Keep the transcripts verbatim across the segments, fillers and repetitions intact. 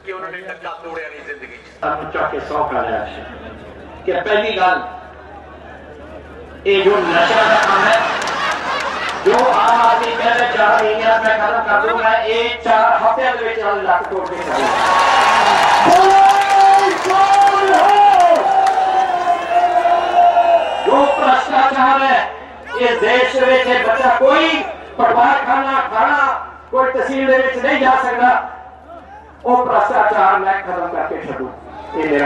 कि उन्होंने डंका तोड़िया नहीं जिंदगी के सौ कर कि पहली गल ये जो नशा का काम है जो आम आदमी पहले चार महीने में खत्म कर दूंगा ये चार हफ्ते लक तोड़ के जो भ्रष्टाचार है इस देश में बच्चा कोई पटवार खाना खाना कोई तहसील नहीं जा सकता वो भ्रष्टाचार मैं खत्म करके छूँ ये मेरा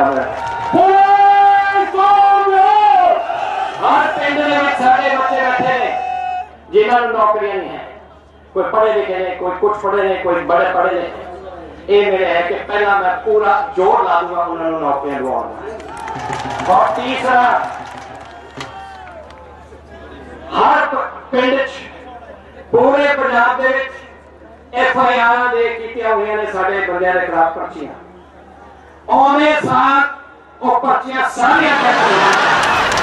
हर पिंड सारे बच्चे बैठे ने जिन्होंने नौकरियां नहीं है कोई पढ़े लिखे ने कोई कुछ पढ़े ने कोई बड़े पढ़े ने ये मेरे है कि पहला मैं पूरा जोर ला दूंगा उन्होंने नौकरियां दिलवाउंगा और तीसरा हर पिंड पूरे पंजाब दे विच एफ आई आर दे कीतियां हुई ने साडे बंदियां दे खिलाफ पर्चियां ओने साथ वो पर्चियां सारियां कट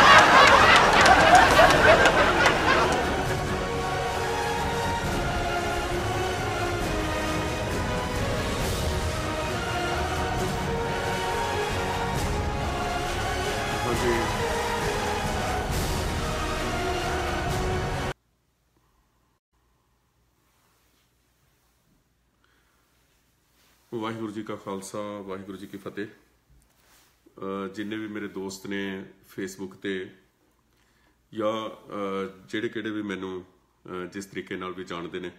वाहिगुरू जी का खालसा वाहिगुरू जी की फतेह। जिन्ने भी मेरे दोस्त ने फेसबुक ते या जेड़े केड़े भी मैनू जिस तरीके नाल भी जानते ने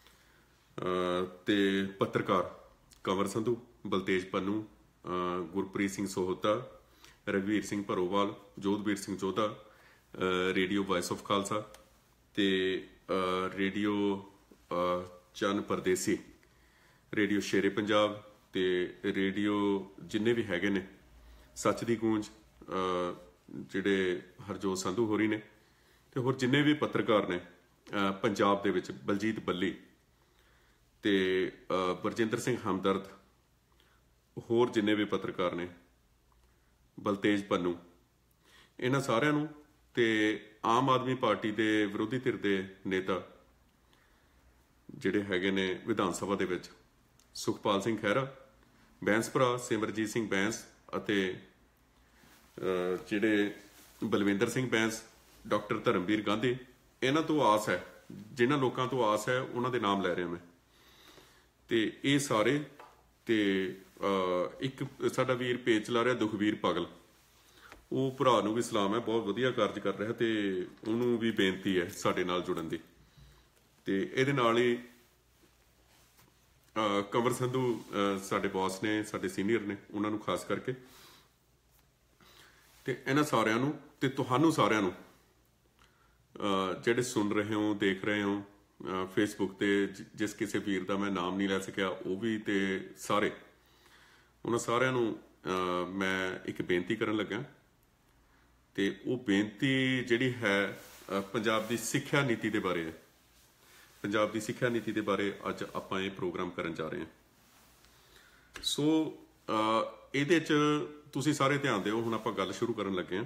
ते पत्रकार कंवर संधू बलतेज पन्नू गुरप्रीत सिंह सोहता रघुवीर Singh Bharowal Jodhvir Singh Jodha radio voice of Khalsa ते रेडियो चन परदेसी रेडियो शेरे पंजाब ते रेडियो जिन्ने भी हैगे ने सच दी गूंज जिहड़े हरजोत संधू होरी ने ते होर जिन्ने भी पत्रकार ने पंजाब दे विच बलजीत बल्ली ते बरजिंदर सिंह हमदर्द होर जिन्ने भी पत्रकार ने बलतेज पन्नू इन्हां सारिआं नूं ते आम आदमी पार्टी दे विरोधी धिर दे नेता जिहड़े हैगे ने विधान सभा दे विच सुखपाल सिंह खैरा बैंस भरा सिमरजीत सिंह बैंस अते जिहड़े बलविंदर सिंह बैंस डॉक्टर धर्मवीर गांधी इन्हां तो आस है जिन्हां लोकां तो आस है उन्हां दे नाम लै रहा मैं ते ये सारे ते एक साडा वीर पेज चला रहा दुखवीर पागल वो भरा नूं भी सलाम है बहुत वधिया कार्ज कर रहा ते उहनूं भी बेनती है साडे नाल जुड़न दी ते इहदे नाल ही कंवर संधू साडे बॉस ने साडे सीनियर ने उन्होंने खास करके ते इन्हां सारिआं नूं ते तुहानूं सारिआं नूं जिहड़े सुन रहे हो देख रहे हो फेसबुक ते जिस किसी वीर का मैं नाम नहीं लै सकिया वो भी ते सारे उन्हां सारिआं नूं मैं एक बेनती करन लगा ते वो बेनती जिहड़ी है पंजाब दी सिक्ख्या नीति दे बारे है पंजाब की सिक्ख्या नीति के बारे अज आपां ये प्रोग्राम करन जा रहे हैं। सो इहदे च तुसीं सारे ध्यान दिओ हुण आपां गल शुरू करन लगे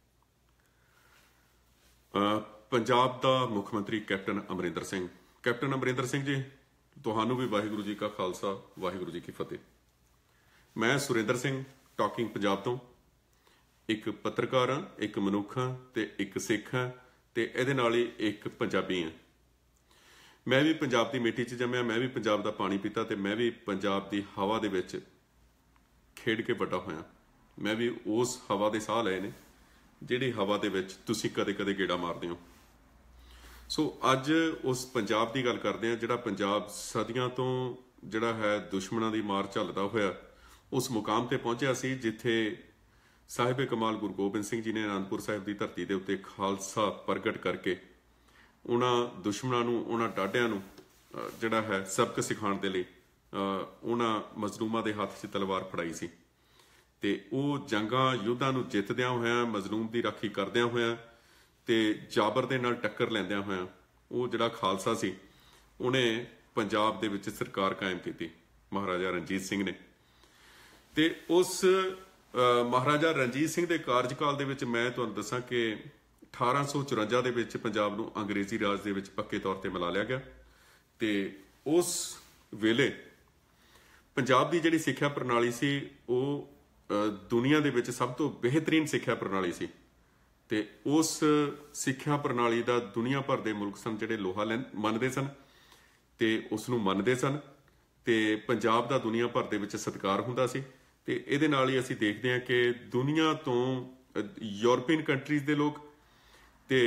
हां। पंजाब दा मुख मंत्री कैप्टन अमरिंदर सिंह कैप्टन अमरिंदर सिंह जी तुहानूं भी वाहिगुरू जी का खालसा वाहिगुरू जी की फतेह। मैं सुरिंदर सिंह टॉकिंग पंजाब तो एक पत्रकार हाँ एक मनुख हाँ ते एक सिख हाँ ते इहदे नाल ही एक पंजाबी हाँ। मैं भी पंजाब की मिट्टी च जम्मिया मैं भी पंजाब का पानी पीता ते मैं भी पंजाब की हवा दे विच खेड के वड्डा होया मैं भी उस हवा के साह लए ने जिहड़ी हवा दे विच तुसीं कदे कदे गेड़ा मारदे हो। सो अज उस पंजाब की गल करते हैं जिहड़ा पंजाब सदियां तो जिहड़ा है दुश्मनां की मार झलदा होया उस मुकाम ते पहुंचिया सी जिथे साहिब कमाल गुरु गोबिंद सिंह जी ने आनंदपुर साहिब की धरती के उत्ते खालसा प्रगट करके उन्होंने दुश्मनों उन्होंने डाढियां नूं जिहड़ा है सबक सिखाने के लिए उन्होंने मजलूमां के हाथ से तलवार फड़ाई सी ते वो जंगां युद्धां नूं जितदियां होया मजलूम की राखी करदियां होया ते जाबर दे नाल टक्कर लैंदियां होया वो जिहड़ा खालसा सी उन्हें पंजाब दे विच सरकार कायम की महाराजा रणजीत सिंह ने ते उस महाराजा रणजीत सिंह के कार्यकाल दे विच मैं तुहानूं दसां कि अठारह सौ चुरंजा के पंजाब नूं अंग्रेजी राज के पक्के तौर पर मिला लिया गया तो उस वेले पंजाब की जिहड़ी सिक्ख्या प्रणाली सी वो दुनिया दे विच सब तो बेहतरीन सिक्ख्या प्रणाली सी ते उस सिक्ख्या प्रणाली दा दुनिया भर दे मुल्क सन जिहड़े लोहा लैं मनदे सन ते उस नूं मनदे सन ते पंजाब दा दुनिया भर दे विच सत्कार हुंदा सी ते इहदे नाल ही असीं देखदे हां कि दुनिया तो यूरोपीयन कंट्रीज़ दे लोग ते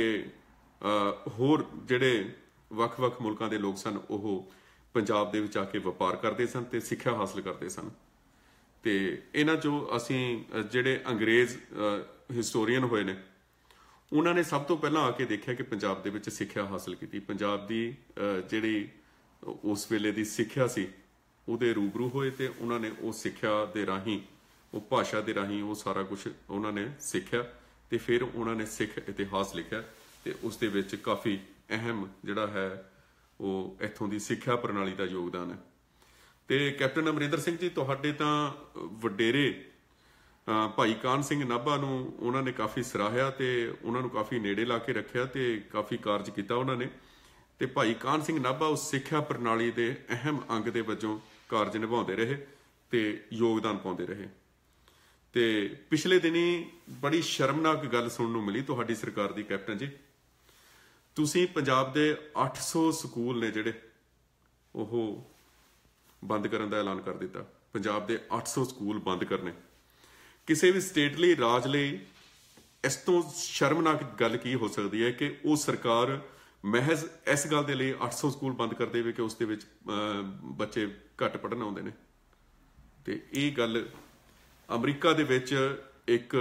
होर जिहड़े ਵੱਖ-ਵੱਖ मुल्कां दे लोग सन ओह पंजाब दे विच आके वपार करते सन ते सिक्ख्या हासिल करते सन ते इन्हां चों असीं जिहड़े अंग्रेज़ हिस्टोरीयन होए ने उन्हां ने सब तो पहलां आके देखिया कि पंजाब दे विच सिक्ख्या हासिल कीती पंजाब दी जिहड़ी उस वेले दी सिक्ख्या सी ਉਹਦੇ रूबरू होए ते उन्हां ने उस सिक्ख्या दे राहीं ਉਹ भाषा दे राहीं ਉਹ सारा कुछ उन्हां ने सिक्ख्या ते फिर उन्हां ने सिख इतिहास लिखिया ते उस दे विच काफ़ी अहम जिहड़ा है ਉਹ ਇੱਥੋਂ ਦੀ ਸਿੱਖਿਆ ਪ੍ਰਣਾਲੀ ਦਾ ਯੋਗਦਾਨ ਹੈ ਤੇ ਕੈਪਟਨ ਅਮਰਿੰਦਰ ਸਿੰਘ ਜੀ ਤੁਹਾਡੇ ਤਾਂ ਵਡੇਰੇ ਭਾਈ ਕਾਨ ਸਿੰਘ ਨਾਭਾ ਨੂੰ ਉਹਨਾਂ ਨੇ ਕਾਫੀ ਸਰਾਹਿਆ ਤੇ ਉਹਨਾਂ ਨੂੰ ਕਾਫੀ ਨੇੜੇ ਲਾ ਕੇ ਰੱਖਿਆ ਤੇ ਕਾਫੀ ਕਾਰਜ ਕੀਤਾ ਉਹਨਾਂ ਨੇ ਤੇ ਭਾਈ ਕਾਨ ਸਿੰਘ ਨਾਭਾ ਉਸ ਸਿੱਖਿਆ ਪ੍ਰਣਾਲੀ ਦੇ ਅਹਿਮ ਅੰਗ ਦੇ ਵਜੋਂ ਕਾਰਜ ਨਿਭਾਉਂਦੇ ਰਹੇ ਤੇ ਯੋਗਦਾਨ ਪਾਉਂਦੇ ਰਹੇ ਤੇ ਪਿਛਲੇ ਦਿਨੀ ਬੜੀ ਸ਼ਰਮਨਾਕ ਗੱਲ ਸੁਣਨ ਨੂੰ ਮਿਲੀ ਤੁਹਾਡੀ ਸਰਕਾਰ ਦੀ ਕੈਪਟਨ ਜੀ ਤੁਸੀਂ ਪੰਜਾਬ ਦੇ ਅੱਠ ਸੌ ਸਕੂਲ ਨੇ ਜਿਹੜੇ ਉਹ ਬੰਦ ਕਰਨ ਦਾ ਐਲਾਨ ਕਰ ਦਿੱਤਾ ਪੰਜਾਬ ਦੇ ਅੱਠ ਸੌ ਸਕੂਲ ਬੰਦ ਕਰਨੇ ਕਿਸੇ ਵੀ ਸਟੇਟ ਲਈ ਰਾਜ ਲਈ ਇਸ ਤੋਂ ਸ਼ਰਮਨਾਕ ਗੱਲ ਕੀ ਹੋ ਸਕਦੀ ਹੈ ਕਿ ਉਹ ਸਰਕਾਰ ਮਹਿਜ਼ ਇਸ ਗੱਲ ਦੇ ਲਈ ਅੱਠ ਸੌ ਸਕੂਲ ਬੰਦ ਕਰ ਦੇਵੇ ਕਿ ਉਸ ਦੇ ਵਿੱਚ ਬੱਚੇ ਘੱਟ ਪੜ੍ਹਨ ਆਉਂਦੇ ਨੇ ਤੇ ਇਹ ਗੱਲ ਅਮਰੀਕਾ ਦੇ ਵਿੱਚ ਇੱਕ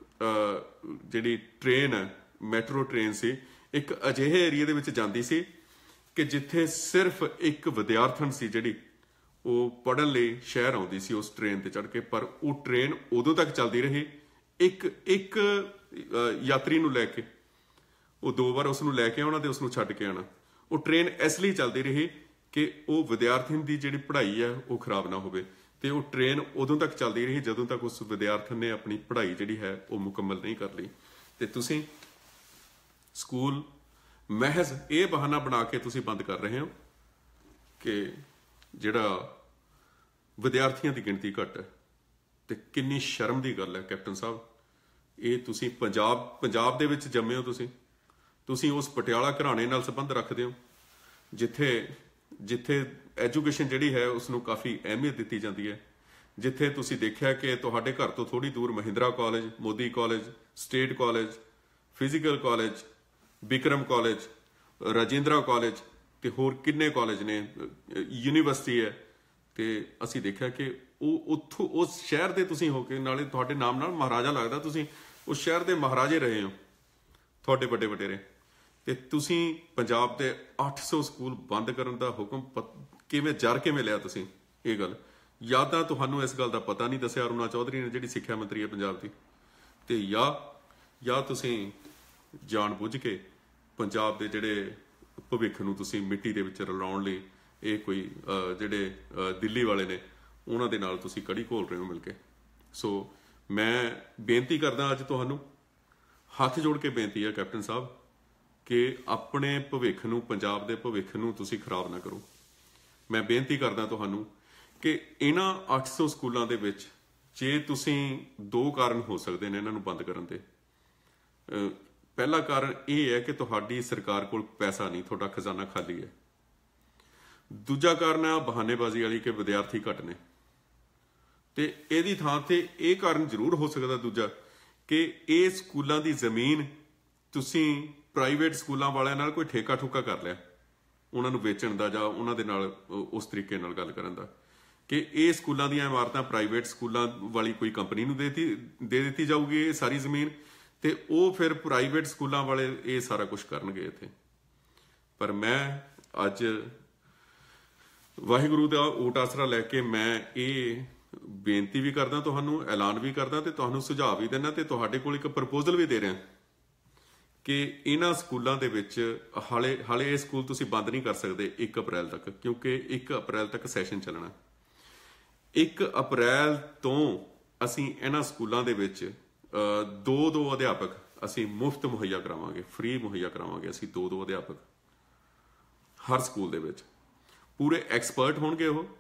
ਜਿਹੜੀ ਟ੍ਰੇਨ ਹੈ ਮੈਟਰੋ ਟ੍ਰੇਨ ਸੀ ਇੱਕ ਅਜਿਹੇ ਏਰੀਏ ਦੇ ਵਿੱਚ ਜਾਂਦੀ ਸੀ ਕਿ ਜਿੱਥੇ ਸਿਰਫ ਇੱਕ ਵਿਦਿਆਰਥਣ ਸੀ ਜਿਹੜੀ ਉਹ ਪੜ੍ਹਨ ਲਈ ਸ਼ਹਿਰ ਆਉਂਦੀ ਸੀ ਉਸ ਟ੍ਰੇਨ ਤੇ ਚੜ੍ਹ ਕੇ ਪਰ ਉਹ ਟ੍ਰੇਨ ਉਦੋਂ ਤੱਕ ਚੱਲਦੀ ਰਹੀ ਇੱਕ ਇੱਕ ਯਾਤਰੀ ਨੂੰ ਲੈ ਕੇ ਉਹ ਦੋ ਵਾਰ ਉਸ ਨੂੰ ਲੈ ਕੇ ਆਉਣਾ ਤੇ ਉਸ ਨੂੰ ਛੱਡ ਕੇ ਆਉਣਾ ਉਹ ਟ੍ਰੇਨ ਇਸ ਲਈ ਚੱਲਦੀ ਰਹੀ ਕਿ ਉਹ ਵਿਦਿਆਰਥਣ ਦੀ ਜਿਹੜੀ ਪੜ੍ਹਾਈ ਹੈ ਉਹ ਖਰਾਬ ਨਾ ਹੋਵੇ ਤੇ ਉਹ ਟ੍ਰੇਨ ਉਦੋਂ ਤੱਕ ਚੱਲਦੀ ਰਹੀ ਜਦੋਂ ਤੱਕ ਉਸ ਵਿਦਿਆਰਥਣ ਨੇ ਆਪਣੀ ਪੜ੍ਹਾਈ ਜਿਹੜੀ ਹੈ ਉਹ ਮੁਕੰਮਲ ਨਹੀਂ ਕਰ ਲਈ ਤੇ ਤੁਸੀਂ ਸਕੂਲ ਮਹਿਜ਼ ਇਹ ਬਹਾਨਾ ਬਣਾ ਕੇ ਤੁਸੀਂ ਬੰਦ ਕਰ ਰਹੇ ਹੋ ਕਿ ਜਿਹੜਾ ਵਿਦਿਆਰਥੀਆਂ ਦੀ ਗਿਣਤੀ ਘੱਟ ਹੈ ਤੇ ਕਿੰਨੀ ਸ਼ਰਮ ਦੀ ਗੱਲ ਹੈ ਕੈਪਟਨ ਸਾਹਿਬ ਇਹ ਤੁਸੀਂ ਪੰਜਾਬ ਪੰਜਾਬ ਦੇ ਵਿੱਚ ਜੰਮੇ ਹੋ ਤੁਸੀਂ ਤੁਸੀਂ ਉਸ ਪਟਿਆਲਾ ਘਰਾਣੇ ਨਾਲ ਸੰਬੰਧ ਰੱਖਦੇ ਹੋ ਜਿੱਥੇ ਜਿੱਥੇ ਐਜੂਕੇਸ਼ਨ ਜਿਹੜੀ ਹੈ ਉਸ ਨੂੰ ਕਾਫੀ ਅਹਿਮੀਅਤ ਦਿੱਤੀ ਜਾਂਦੀ ਹੈ ਜਿੱਥੇ ਤੁਸੀਂ ਦੇਖਿਆ ਕਿ ਤੁਹਾਡੇ ਘਰ ਤੋਂ ਥੋੜੀ ਦੂਰ Mahindra college Modi college state college physical college Bikram college Rajindra college ਤੇ ਹੋਰ ਕਿੰਨੇ ਕਾਲਜ ਨੇ ਯੂਨੀਵਰਸਿਟੀ ਹੈ ਤੇ ਅਸੀਂ ਦੇਖਿਆ ਕਿ ਉਹ ਉੱਥੋਂ ਉਸ ਸ਼ਹਿਰ ਦੇ ਤੁਸੀਂ ਹੋ ਕੇ ਨਾਲੇ ਤੁਹਾਡੇ ਨਾਮ ਨਾਲ ਮਹਾਰਾਜਾ ਲੱਗਦਾ ਤੁਸੀਂ ਉਸ ਸ਼ਹਿਰ ਦੇ ਮਹਾਰਾਜੇ ਰਹੇ ਹੋ ਤੁਹਾਡੇ ਵੱਡੇ ਵਡੇਰੇ ਤੇ ਤੁਸੀਂ ਪੰਜਾਬ ਦੇ ਅੱਠ ਸੌ ਸਕੂਲ ਬੰਦ ਕਰਨ ਦਾ ਹੁਕਮ ਕਿਵੇਂ ਜਰ ਕਿਵੇਂ ਲਿਆ ਤੁਸੀਂ ਇਹ ਗੱਲ ਜਾਂ ਤਾਂ ਤੁਹਾਨੂੰ ਇਸ ਗੱਲ ਦਾ ਪਤਾ ਨਹੀਂ ਦੱਸਿਆ ਅਰੁਣਾ ਚੌਧਰੀ ਨੇ ਜਿਹੜੀ ਸਿੱਖਿਆ ਮੰਤਰੀ ਹੈ ਪੰਜਾਬ ਦੀ ਤੇ ਜਾਂ ਜਾਂ ਤੁਸੀਂ ਜਾਣ ਬੁੱਝ ਕੇ ਪੰਜਾਬ ਦੇ ਜਿਹੜੇ ਭਵਿੱਖ ਨੂੰ ਤੁਸੀਂ ਮਿੱਟੀ ਦੇ ਵਿੱਚ ਰਲਾਉਣ ਲਈ ਇਹ ਕੋਈ ਜਿਹੜੇ ਦਿੱਲੀ ਵਾਲੇ ਨੇ ਉਹਨਾਂ ਦੇ ਨਾਲ ਤੁਸੀਂ ਕੜੀ ਘੋਲ ਰਹੇ ਹੋ ਮਿਲ ਕੇ ਸੋ ਮੈਂ ਬੇਨਤੀ ਕਰਦਾ ਅੱਜ ਤੁਹਾਨੂੰ ਹੱਥ ਜੋੜ ਕੇ ਬੇਨਤੀ ਹੈ ਕੈਪਟਨ ਸਾਹਿਬ ਕਿ ਆਪਣੇ ਭਵਿੱਖ ਨੂੰ ਪੰਜਾਬ ਦੇ ਭਵਿੱਖ ਨੂੰ ਤੁਸੀਂ ਖਰਾਬ ਨਾ ਕਰੋ ਮੈਂ ਬੇਨਤੀ ਕਰਦਾ ਤੁਹਾਨੂੰ ਕਿ ਇਹਨਾਂ ਅੱਠ ਸੌ ਸਕੂਲਾਂ ਦੇ ਵਿੱਚ ਜੇ ਤੁਸੀਂ ਦੋ ਕਾਰਨ ਹੋ ਸਕਦੇ ਨੇ ਇਹਨਾਂ ਨੂੰ ਬੰਦ ਕਰਨ ਦੇ ਪਹਿਲਾ ਕਾਰਨ ਇਹ ਹੈ ਕਿ ਤੁਹਾਡੀ ਸਰਕਾਰ ਕੋਲ ਪੈਸਾ ਨਹੀਂ ਤੁਹਾਡਾ ਖਜ਼ਾਨਾ ਖਾਲੀ ਹੈ ਦੂਜਾ ਕਾਰਨ ਹੈ ਬਹਾਨੇਬਾਜ਼ੀ ਵਾਲੀ ਕਿ ਵਿਦਿਆਰਥੀ ਘੱਟ ਨੇ ਤੇ ਇਹਦੀ ਥਾਂ ਤੇ ਇਹ ਕਾਰਨ ਜ਼ਰੂਰ ਹੋ ਸਕਦਾ ਦੂਜਾ ਕਿ ਇਹ ਸਕੂਲਾਂ ਦੀ ਜ਼ਮੀਨ ਤੁਸੀਂ ਪ੍ਰਾਈਵੇਟ ਸਕੂਲਾਂ ਵਾਲਿਆਂ ਨਾਲ ਕੋਈ ਠੇਕਾ ਠੁਕਾ ਕਰ ਲਿਆ ਉਹਨਾਂ ਨੂੰ ਵੇਚਣ ਦਾ ਜਾਂ ਉਹਨਾਂ ਦੇ ਨਾਲ ਉਸ ਤਰੀਕੇ ਨਾਲ ਗੱਲ ਕਰਨ ਦਾ ਕਿ ਇਹ ਸਕੂਲਾਂ ਦੀਆਂ ਇਮਾਰਤਾਂ ਪ੍ਰਾਈਵੇਟ ਸਕੂਲਾਂ ਵਾਲੀ ਕੋਈ ਕੰਪਨੀ ਨੂੰ ਦੇ ਦਿੱਤੀ ਦੇ ਦਿੱਤੀ ਜਾਊਗੀ ਇਹ ਸਾਰੀ ਜ਼ਮੀਨ ਤੇ ਉਹ ਫਿਰ ਪ੍ਰਾਈਵੇਟ ਸਕੂਲਾਂ ਵਾਲੇ ਇਹ ਸਾਰਾ ਕੁਝ ਕਰਨਗੇ ਇੱਥੇ ਪਰ ਮੈਂ ਅੱਜ ਵਾਹਿਗੁਰੂ ਦਾ ਓਟ ਆਸਰਾ ਲੈ ਕੇ ਮੈਂ ਇਹ ਬੇਨਤੀ ਵੀ ਕਰਦਾ ਤੁਹਾਨੂੰ ਐਲਾਨ ਵੀ ਕਰਦਾ ਤੇ ਤੁਹਾਨੂੰ ਸੁਝਾਅ ਵੀ ਦਿੰਦਾ ਤੇ ਤੁਹਾਡੇ ਕੋਲ ਇੱਕ ਪ੍ਰਪੋਜ਼ਲ ਵੀ ਦੇ ਰਿਹਾ ਕਿ ਇਹਨਾਂ ਸਕੂਲਾਂ ਦੇ ਵਿੱਚ ਹਾਲੇ ਹਾਲੇ ਇਹ ਸਕੂਲ ਤੁਸੀਂ ਬੰਦ ਨਹੀਂ ਕਰ ਸਕਦੇ ਇੱਕ ਅਪ੍ਰੈਲ ਤੱਕ ਕਿਉਂਕਿ ਇੱਕ ਅਪ੍ਰੈਲ ਤੱਕ ਸੈਸ਼ਨ ਚੱਲਣਾ ਇੱਕ ਅਪ੍ਰੈਲ ਤੋਂ ਅਸੀਂ ਇਹਨਾਂ ਸਕੂਲਾਂ ਦੇ ਵਿੱਚ ਦੋ ਦੋ ਅਧਿਆਪਕ ਅਸੀਂ ਮੁਫਤ ਮੁਹੱਈਆ ਕਰਾਵਾਂਗੇ ਫ੍ਰੀ ਮੁਹੱਈਆ ਕਰਾਵਾਂਗੇ ਅਸੀਂ ਦੋ ਦੋ ਅਧਿਆਪਕ ਹਰ ਸਕੂਲ ਦੇ ਵਿੱਚ ਪੂਰੇ ਐਕਸਪਰਟ ਹੋਣਗੇ ਉਹ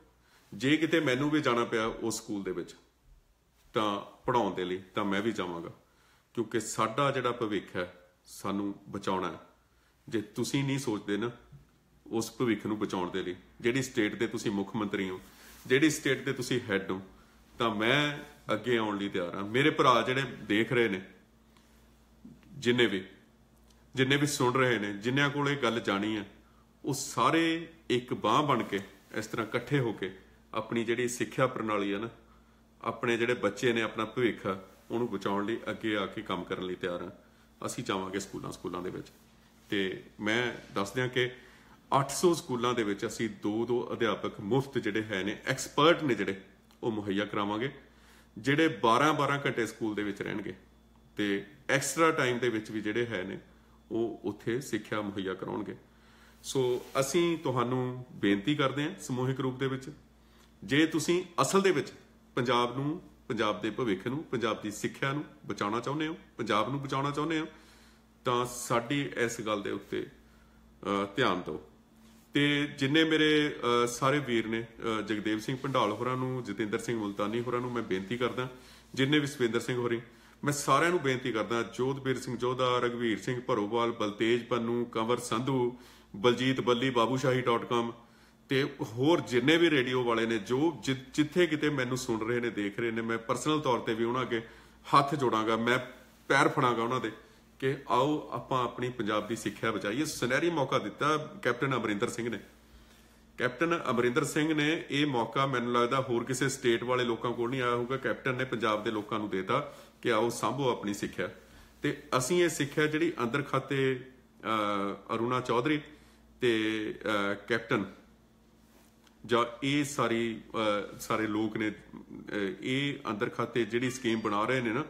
ਜੇ किते मैनू भी जाना पिया उस स्कूल दे विच तां पढ़ाउण दे लई तां मैं भी जावांगा, क्योंकि साडा जिहड़ा भविख है सानू बचाउणा है। जे तुसीं नहीं सोचदे ना उस भविख नूं बचाउण दे लई, जिहड़ी स्टेट दे तुसीं मुख मंत्री हो, जिहड़ी स्टेट दे तुसीं हैड हो, तां मैं अगे आउण लई तैयार हाँ। मेरे भरा जिहड़े देख रहे ने, जिन्ने भी जिन्ने भी सुन रहे ने, जिन्होंने कोल इह गल जानी है, वो सारे एक बांह बन के इस तरह इकट्ठे होके अपनी जिहड़ी सिक्ख्या प्रणाली है ना, अपने जिहड़े बच्चे ने, अपना भविख है उहनूं बचाउण लई अगे आके काम करन लई तैयार हाँ। असीं चाहांगे स्कूलों स्कूलों दे विच, ते मैं दस दियां कि अठ सौ स्कूलों दे विच असीं दो दो अध्यापक मुफ्त जिहड़े है ने, एक्सपर्ट ने जिहड़े, वो मुहैया करावांगे, जिहड़े बारह बारह घंटे स्कूल दे विच रहणगे, ते एक्सट्रा टाइम दे विच भी जिहड़े है ने वो उत्थे सिੱਖਿਆ मुहैया कराउणगे। सो असीं तुहानूं बेनती करदे हां समूहिक रूप दे विच, जे तुसीं असल दे विच पंजाब नूं, पंजाब दे भविख नूं, पंजाब दी सिੱਖਿਆ नूं बचाउणा चाहुंदे हो, पंजाब नूं बचाउणा चाहुंदे हो, तां साडी इस गल दे उत्ते ध्यान दिओ। ते जिन्ने मेरे सारे वीर ने, जगदेव सिंह भंडाल होरां नूं, जतिंदर सिंह मुल्तानी होरां नूं मैं बेनती करदा, जिन्ने भी सविंदर सिंह होरी, मैं सारिਆਂ ਨੂੰ बेनती करदा, जोधबीर सिंह जोधा, रघवीर सिंह भरोवाल, बलतेज पन्नू, कंवर संधू, बलजीत बल्ली, बाबूशाही डॉट कॉम ते होर जिन्ने भी रेडियो वाले ने, जो जि जिथे किते मैनू सुन रहे ने, देख रहे ने, मैं परसनल तौर पर भी उन्होंने अगे हथ जोड़ांगा, मैं पैर फड़ांगा उन्होंने कि आओ आपां अपनी पंजाब की सिੱਖਿਆ बचाईए। सुनहरी मौका दिता कैप्टन अमरिंदर सिंह ने, कैप्टन अमरिंदर सिंह ने यह मौका मैनूं लगदा होर किसी स्टेट वाले लोगों को नहीं आया होगा, कैप्टन ने पंजाब के लोगों को देता कि आओ सांभो अपनी सिੱਖਿਆ। तो असीं ये सिੱਖਿਆ जिहड़ी अंदर खाते अरुणा चौधरी ते कैप्टन जां ये सारी सारे लोग ने, ये अंदर खाते जिहड़ी स्कीम बना रहे ने ना,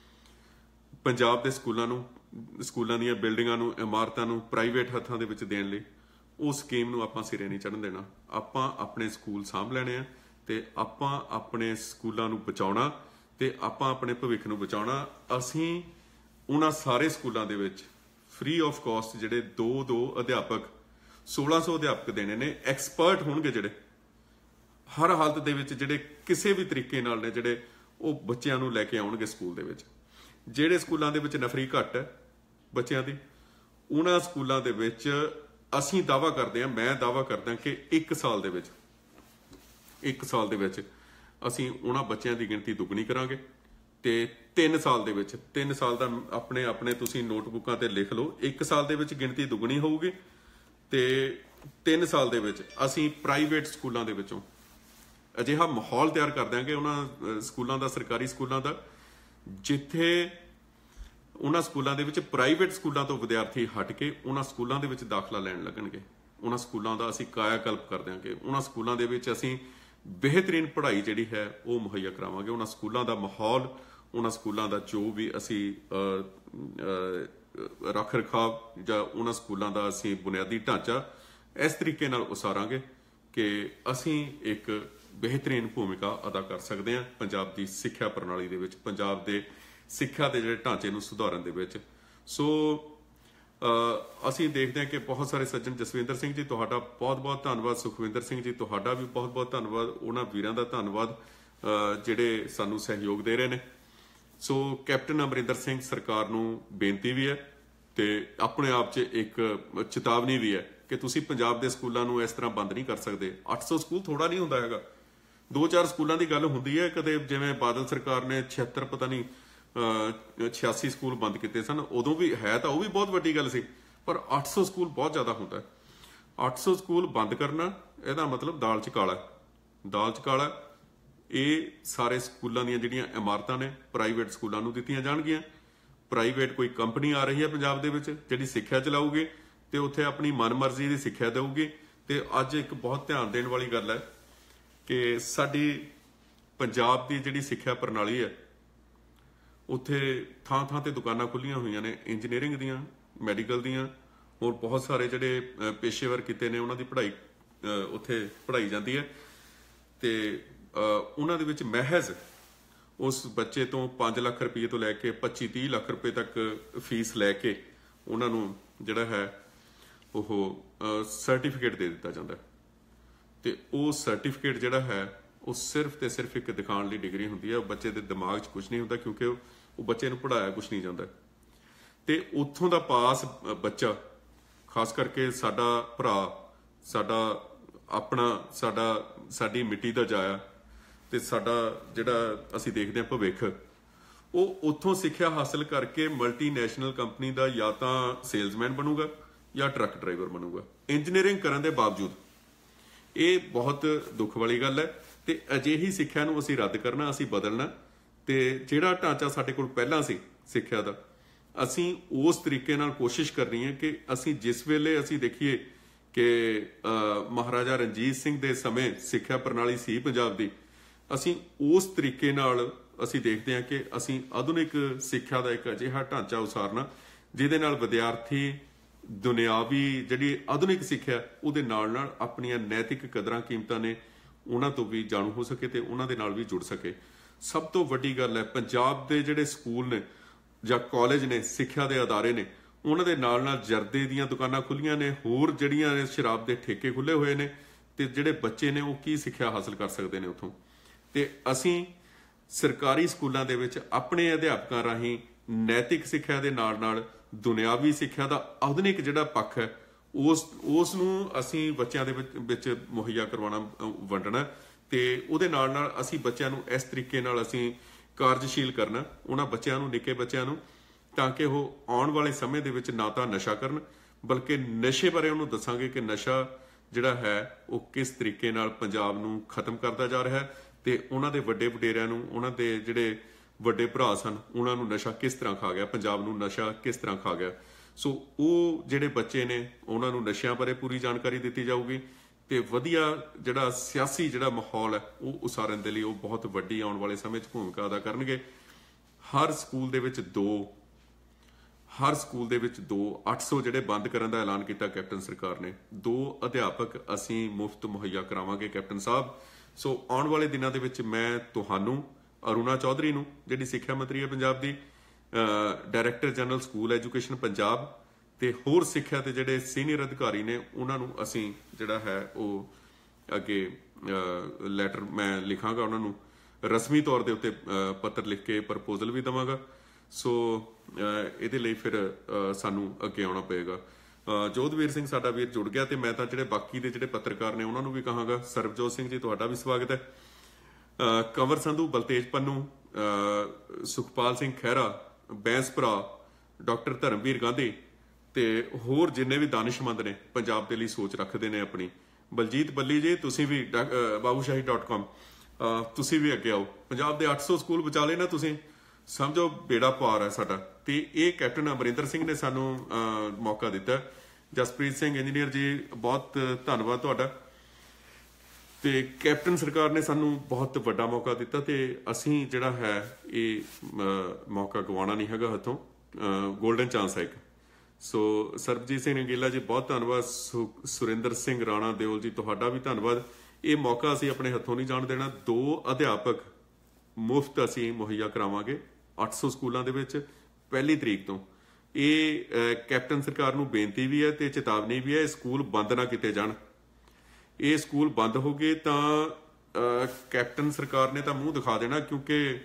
पंजाब के स्कूलों नूं, स्कूलों दीयां बिल्डिंगां नूं, इमारतां नूं प्राइवेट हत्थां दे विच देण लई, उस स्कीम नूं आपां सिरे नहीं चढ़न देना। आपां अपने स्कूल सांभ लैणे आ ते आपां अपने स्कूलों नूं बचाउणा ते आपां अपने भविख नूं बचाउणा। असीं उन्हां सारे स्कूलों दे विच फ्री ऑफ कॉस्ट जिहड़े दो दो अध्यापक, सोलह सौ अध्यापक देने ने, एक्सपर्ट होणगे जिहड़े हर हालत दे विच, जिहड़े किसी भी तरीके नाल ने, जिहड़े वो बच्चिआं नूं लैके आउणगे स्कूल दे विच। जिहड़े स्कूलों दे विच नफरी घट है बच्चिआं दी, उन्हां स्कूलों दे विच असीं दावा करते हैं, मैं दावा करदा कि एक साल दे विच एक साल दे विच असीं उन्हां बच्चिआं दी गिणती दुगनी करांगे, ते तीन साल दे विच, तीन साल दा अपने अपने तुसीं नोटबुकां ते लिख लो, एक साल दे विच गिणती दुगनी होऊगी, ते तीन साल दे विच असीं प्राइवेट स्कूलों दे विचों अजिहा माहौल तैयार कर देंगे उन्हां स्कूलों का, सरकारी स्कूलों का, जिथे उन्हां स्कूलों के प्राइवेट स्कूलों तो विद्यार्थी हट के उन्हां स्कूलों के दाखला लैन लगणगे। उन्हां स्कूलों का असीं कायाकल्प कर देंगे, उन्हां स्कूलों के असीं बेहतरीन पढ़ाई जिहड़ी है वो मुहैया करावांगे। उन्हां स्कूलों का माहौल, उन्हां स्कूलों का जो भी असीं रख रखाव जां उन्हां स्कूलों का असीं बुनियादी ढांचा इस तरीके नाल उसारांगे कि असीं एक बेहतरीन भूमिका अदा कर सकते हैं पंजाब की सिੱਖਿਆ प्रणाली दे विच, पंजाब के सिੱਖਿਆ के जिहड़े ढांचे नूं सुधारन दे विच। सो असीं देखते हैं कि बहुत सारे सज्जन, जसविंदर सिंह जी तुहाडा बहुत बहुत धन्नवाद, सुखविंदर सिंह जी तुहाडा भी बहुत बहुत धन्नवाद, उन्हां वीरां दा धन्नवाद जिहड़े सानूं सहयोग दे रहे ने। सो कैप्टन अमरिंदर सिंह सरकार नूं बेनती भी है ते अपने आप च एक चेतावनी भी है कि तुसीं पंजाब दे स्कूलों नूं इस तरह बंद नहीं कर सकते। अठ सौ स्कूल थोड़ा नहीं हुंदा हैगा, दो चार स्कूलों की गल हुंदी है, कदे जिवें बादल सरकार ने छिहत्तर पता नहीं छियासी स्कूल बंद किए सन, उदों भी है तो वह भी बहुत वड्डी गल सी, पर अठ सौ स्कूल बहुत ज़्यादा होंदा है। अठ सौ स्कूल बंद करना इहदा मतलब दाल च काला, दाल च काला। ये सारे स्कूलों दी जिहड़ियां इमारतां ने प्राइवेट स्कूलों नूं दित्तियां जाणगीआं। प्राइवेट कोई कंपनी आ रही है पंजाब दे विच जिहड़ी सिੱਖਿਆ चलाऊगी ते उत्थे अपनी मनमर्जी की सिੱਖਿਆ देऊगी। ते अज एक बहुत ध्यान देण वाली गल है कि साडी पंजाब की जिहड़ी सिੱਖਿਆ प्रणाली है, उत्थे थां थां ते दुकानां खुल्लियां हुई ने इंजीनियरिंग दियां, मैडिकल दियां, और बहुत सारे जिहड़े पेशेवर किते ने उन्हां दी पढ़ाई उत्थे पढ़ाई जाती है। ते उन्हां दे विच महज उस बच्चे तो पाँच लाख रुपये तो लैके पच्ची तीह लाख रुपये तक फीस लैके उन्होंने जिहड़ा है वो सर्टिफिकेट दे दिता जाता है। ਤੇ ਉਹ ਸਰਟੀਫਿਕੇਟ ਜਿਹੜਾ ਹੈ ਉਹ ਸਿਰਫ ਤੇ ਸਿਰਫ ਇੱਕ ਦਿਖਾਉਣ ਲਈ ਡਿਗਰੀ ਹੁੰਦੀ ਹੈ। ਬੱਚੇ ਦੇ ਦਿਮਾਗ 'ਚ ਕੁਝ ਨਹੀਂ ਹੁੰਦਾ, ਕਿਉਂਕਿ ਉਹ ਬੱਚੇ ਨੂੰ ਪੜ੍ਹਾਇਆ ਕੁਝ ਨਹੀਂ ਜਾਂਦਾ। ਤੇ ਉੱਥੋਂ ਦਾ ਪਾਸ ਬੱਚਾ, ਖਾਸ ਕਰਕੇ ਸਾਡਾ ਭਰਾ, ਸਾਡਾ ਆਪਣਾ, ਸਾਡਾ ਸਾਡੀ ਮਿੱਟੀ ਦਾ ਜਾਇਆ ਤੇ ਸਾਡਾ ਜਿਹੜਾ ਅਸੀਂ ਦੇਖਦੇ ਹਾਂ ਭਵਿੱਖ, ਉਹ ਉੱਥੋਂ ਸਿੱਖਿਆ ਹਾਸਲ ਕਰਕੇ ਮਲਟੀਨੈਸ਼ਨਲ ਕੰਪਨੀ ਦਾ ਜਾਂ ਤਾਂ ਸੇਲਜ਼ਮੈਨ ਬਣੂਗਾ ਜਾਂ ਟਰੱਕ ਡਰਾਈਵਰ ਬਣੂਗਾ, ਇੰਜੀਨੀਅਰਿੰਗ ਕਰਨ ਦੇ ਬਾਵਜੂਦ। ਇਹ ਬਹੁਤ ਦੁੱਖ ਵਾਲੀ ਗੱਲ ਹੈ। ਤੇ ਅਜਿਹੀ ਸਿੱਖਿਆ ਨੂੰ ਅਸੀਂ ਰੱਦ ਕਰਨਾ, ਅਸੀਂ ਬਦਲਣਾ। ਤੇ ਜਿਹੜਾ ਢਾਂਚਾ ਸਾਡੇ ਕੋਲ ਪਹਿਲਾਂ ਸੀ ਸਿੱਖਿਆ ਦਾ, ਅਸੀਂ ਉਸ ਤਰੀਕੇ ਨਾਲ ਕੋਸ਼ਿਸ਼ ਕਰਨੀ ਹੈ ਕਿ ਅਸੀਂ ਜਿਸ ਵੇਲੇ ਅਸੀਂ ਦੇਖੀਏ ਕਿ ਮਹਾਰਾਜਾ ਰਣਜੀਤ ਸਿੰਘ ਦੇ ਸਮੇਂ ਸਿੱਖਿਆ ਪ੍ਰਣਾਲੀ ਸੀ ਪੰਜਾਬ ਦੀ, ਅਸੀਂ ਉਸ ਤਰੀਕੇ ਨਾਲ ਅਸੀਂ ਦੇਖਦੇ ਹਾਂ ਕਿ ਅਸੀਂ ਆਧੁਨਿਕ ਸਿੱਖਿਆ ਦਾ ਇੱਕ ਅਜਿਹਾ ਢਾਂਚਾ ਉਸਾਰਨਾ ਜਿਹਦੇ ਨਾਲ ਵਿਦਿਆਰਥੀ ਦੁਨਿਆਵੀ ਜਿਹੜੀ ਆਧੁਨਿਕ ਸਿੱਖਿਆ ਉਹਦੇ ਨਾਲ ਨਾਲ ਆਪਣੀਆਂ ਨੈਤਿਕ ਕਦਰਾਂ ਕੀਮਤਾਂ ਨੇ ਉਹਨਾਂ ਤੋਂ ਵੀ ਜਾਣੂ ਹੋ ਸਕੇ ਤੇ ਉਹਨਾਂ ਦੇ ਨਾਲ ਵੀ ਜੁੜ ਸਕੇ। ਸਭ ਤੋਂ ਵੱਡੀ ਗੱਲ ਹੈ, ਪੰਜਾਬ ਦੇ ਜਿਹੜੇ ਸਕੂਲ ਨੇ ਜਾਂ ਕਾਲਜ ਨੇ, ਸਿੱਖਿਆ ਦੇ ਅਦਾਰੇ ਨੇ, ਉਹਨਾਂ ਦੇ ਨਾਲ ਨਾਲ ਜਰਦੇ ਦੀਆਂ ਦੁਕਾਨਾਂ ਖੁੱਲੀਆਂ ਨੇ, ਹੋਰ ਜਿਹੜੀਆਂ ਨੇ ਸ਼ਰਾਬ ਦੇ ਠੇਕੇ ਖੁੱਲੇ ਹੋਏ ਨੇ। ਤੇ ਜਿਹੜੇ ਬੱਚੇ ਨੇ ਉਹ ਕੀ ਸਿੱਖਿਆ ਹਾਸਲ ਕਰ ਸਕਦੇ ਨੇ ਉੱਥੋਂ? ਤੇ ਅਸੀਂ ਸਰਕਾਰੀ ਸਕੂਲਾਂ ਦੇ ਵਿੱਚ ਆਪਣੇ ਅਧਿਆਪਕਾਂ ਰਾਹੀਂ ਨੈਤਿਕ ਸਿੱਖਿਆ ਦੇ ਨਾਲ ਨਾਲ ਦੁਨਿਆਵੀ ਸਿੱਖਿਆ ਦਾ ਆਧੁਨਿਕ ਜਿਹੜਾ ਪੱਖ ਹੈ ਉਸ ਉਸ ਨੂੰ ਅਸੀਂ ਬੱਚਿਆਂ ਦੇ ਵਿੱਚ ਮੁਹੱਈਆ ਕਰਵਾਉਣਾ, ਵੰਡਣਾ। ਤੇ ਉਹਦੇ ਨਾਲ ਨਾਲ ਅਸੀਂ ਬੱਚਿਆਂ ਨੂੰ ਇਸ ਤਰੀਕੇ ਨਾਲ ਅਸੀਂ ਕਾਰਜਸ਼ੀਲ ਕਰਨਾ, ਉਹਨਾਂ ਬੱਚਿਆਂ ਨੂੰ, ਨਿੱਕੇ ਬੱਚਿਆਂ ਨੂੰ, ਤਾਂ ਕਿ ਉਹ ਆਉਣ ਵਾਲੇ ਸਮੇਂ ਦੇ ਵਿੱਚ ਨਾ ਤਾਂ ਨਸ਼ਾ ਕਰਨ, ਬਲਕਿ ਨਸ਼ੇ ਬਾਰੇ ਉਹਨੂੰ ਦੱਸਾਂਗੇ ਕਿ ਨਸ਼ਾ ਜਿਹੜਾ ਹੈ ਉਹ ਕਿਸ ਤਰੀਕੇ ਨਾਲ ਪੰਜਾਬ ਨੂੰ ਖਤਮ ਕਰਦਾ ਜਾ ਰਿਹਾ ਹੈ ਤੇ ਉਹਨਾਂ ਦੇ ਵੱਡੇ ਵਡੇਰਿਆਂ ਨੂੰ, ਉਹਨਾਂ ਦੇ ਜਿਹੜੇ ਵੱਡੇ ਭਰਾ ਸਨ, ਉਹਨਾਂ ਨੂੰ ਨਸ਼ਾ ਕਿਸ ਤਰ੍ਹਾਂ ਖਾ ਗਿਆ, ਪੰਜਾਬ ਨੂੰ ਨਸ਼ਾ ਕਿਸ ਤਰ੍ਹਾਂ ਖਾ ਗਿਆ। ਸੋ ਉਹ ਜਿਹੜੇ ਬੱਚੇ ਨੇ ਉਹਨਾਂ ਨੂੰ ਨਸ਼ਿਆਂ ਬਾਰੇ ਪੂਰੀ ਜਾਣਕਾਰੀ ਦਿੱਤੀ ਜਾਊਗੀ ਤੇ ਵਧੀਆ ਜਿਹੜਾ ਸਿਆਸੀ ਜਿਹੜਾ ਮਾਹੌਲ ਹੈ ਉਹ ਉਸਾਰਨ ਦੇ ਲਈ ਉਹ ਬਹੁਤ ਵੱਡੀ ਆਉਣ ਵਾਲੇ ਸਮੇਂ 'ਚ ਭੂਮਿਕਾ ਅਦਾ ਕਰਨਗੇ। ਹਰ ਸਕੂਲ ਦੇ ਵਿੱਚ ਦੋ ਹਰ ਸਕੂਲ ਦੇ ਵਿੱਚ ਦੋ ਅੱਠ ਸੌ ਜਿਹੜੇ ਬੰਦ ਕਰਨ ਦਾ ਐਲਾਨ ਕੀਤਾ ਕੈਪਟਨ ਸਰਕਾਰ ਨੇ, ਦੋ ਅਧਿਆਪਕ ਅਸੀਂ ਮੁਫਤ ਮੁਹੱਈਆ ਕਰਾਵਾਂਗੇ ਕੈਪਟਨ ਸਾਹਿਬ। ਸੋ ਆਉਣ ਵਾਲੇ ਦਿਨਾਂ ਦੇ ਵਿੱਚ ਮੈਂ ਤੁਹਾਨੂੰ, ਅਰੁਣਾ ਚੌਧਰੀ ਨੂੰ ਜਿਹੜੀ ਸਿੱਖਿਆ ਮੰਤਰੀ ਹੈ ਪੰਜਾਬ ਦੀ, director general school education Punjab ਤੇ ਹੋਰ ਸਿੱਖਿਆ ਦੇ ਜਿਹੜੇ ਸੀਨੀਅਰ ਅਧਿਕਾਰੀ ਨੇ ਉਹਨਾਂ ਨੂੰ ਅਸੀਂ ਜਿਹੜਾ ਹੈ ਉਹ ਅੱਗੇ ਲੈਟਰ ਮੈਂ ਲਿਖਾਂਗਾ, ਉਹਨਾਂ ਨੂੰ ਰਸਮੀ ਤੌਰ ਦੇ ਉੱਤੇ ਪੱਤਰ ਲਿਖ ਕੇ ਪ੍ਰਪੋਜ਼ਲ ਵੀ ਦੇਵਾਂਗਾ। ਸੋ ਇਹਦੇ ਲਈ ਫਿਰ ਸਾਨੂੰ ਅੱਗੇ ਆਉਣਾ ਪਏਗਾ। ਜੋਧਵੀਰ ਸਿੰਘ ਸਾਡਾ ਵੀਰ ਜੁੜ ਗਿਆ ਤੇ ਮੈਂ ਤਾਂ ਜਿਹੜੇ ਬਾਕੀ ਦੇ ਜਿਹੜੇ ਪੱਤਰਕਾਰ ਨੇ ਉਹਨਾਂ ਨੂੰ ਵੀ ਕਹਾਂਗਾ। ਸਰਬਜੋਤ ਸਿੰਘ ਜੀ ਤੁਹਾਡਾ ਵੀ ਸਵਾਗਤ ਹੈ। ਕੰਵਰ ਸੰਧੂ, ਬਲਤੇਜ ਪੰਨੂ, ਸੁਖਪਾਲ ਸਿੰਘ ਖਹਿਰਾ, ਬੈਂਸ ਭਰਾ, ਡਾਕਟਰ ਧਰਮਵੀਰ ਗਾਂਧੀ ਤੇ ਹੋਰ ਜਿੰਨੇ ਵੀ ਦਾਨਿਸ਼ਮੰਦ ਨੇ ਪੰਜਾਬ ਦੇ ਲਈ ਸੋਚ ਰੱਖਦੇ ਨੇ ਆਪਣੀ, ਬਲਜੀਤ ਬੱਲੀ ਜੀ ਤੁਸੀਂ ਵੀ, ਬਾਬੂਸ਼ਾਹੀ ਡਾਟ ਕਾਮ ਤੁਸੀਂ ਵੀ ਅੱਗੇ ਆਓ। ਪੰਜਾਬ ਦੇ ਅੱਠ ਸੌ ਸਕੂਲ ਬਚਾ ਲਏ ਨਾ ਤੁਸੀਂ, ਸਮਝੋ ਬੇੜਾ ਪਾਰ ਹੈ ਸਾਡਾ। ਤੇ ਇਹ ਕੈਪਟਨ ਅਮਰਿੰਦਰ ਸਿੰਘ ਨੇ ਸਾਨੂੰ ਮੌਕਾ ਦਿੱਤਾ। ਜਸਪ੍ਰੀਤ ਸਿੰਘ ਇੰਜੀਨੀਅਰ ਜੀ ਬਹੁਤ ਧੰਨਵਾਦ ਤੁਹਾਡਾ। ਤੇ ਕੈਪਟਨ ਸਰਕਾਰ ਨੇ ਸਾਨੂੰ ਬਹੁਤ ਵੱਡਾ ਮੌਕਾ ਦਿੱਤਾ ਤੇ ਅਸੀਂ ਜਿਹੜਾ ਹੈ ਇਹ ਮੌਕਾ ਗਵਾਉਣਾ ਨਹੀਂ ਹੈਗਾ ਹੱਥੋਂ, ਗੋਲਡਨ ਚਾਂਸ ਹੈ ਇੱਕ। ਸੋ ਸਰਬਜੀਤ ਸਿੰਘ ਰੰਗੀਲਾ ਜੀ ਬਹੁਤ ਧੰਨਵਾਦ। ਸੁਰਿੰਦਰ ਸਿੰਘ ਰਾਣਾ ਦਿਓਲ ਜੀ ਤੁਹਾਡਾ ਵੀ ਧੰਨਵਾਦ। ਇਹ ਮੌਕਾ ਅਸੀਂ ਆਪਣੇ ਹੱਥੋਂ ਨਹੀਂ ਜਾਣ ਦੇਣਾ। ਦੋ ਅਧਿਆਪਕ ਮੁਫਤ ਅਸੀਂ ਮੁਹੱਈਆ ਕਰਾਵਾਂਗੇ ਅੱਠ ਸੌ ਸਕੂਲਾਂ ਦੇ ਵਿੱਚ ਪਹਿਲੀ ਤਰੀਕ ਤੋਂ। ਇਹ ਕੈਪਟਨ ਸਰਕਾਰ ਨੂੰ ਬੇਨਤੀ ਵੀ ਹੈ ਤੇ ਚੇਤਾਵਨੀ ਵੀ ਹੈ, ਇਹ ਸਕੂਲ ਬੰਦ ਨਾ ਕੀਤੇ ਜਾਣ। ਇਹ ਸਕੂਲ ਬੰਦ ਹੋ ਗਏ ਤਾਂ ਕੈਪਟਨ ਸਰਕਾਰ ਨੇ ਤਾਂ ਮੂੰਹ ਦਿਖਾ ਦੇਣਾ, ਕਿਉਂਕਿ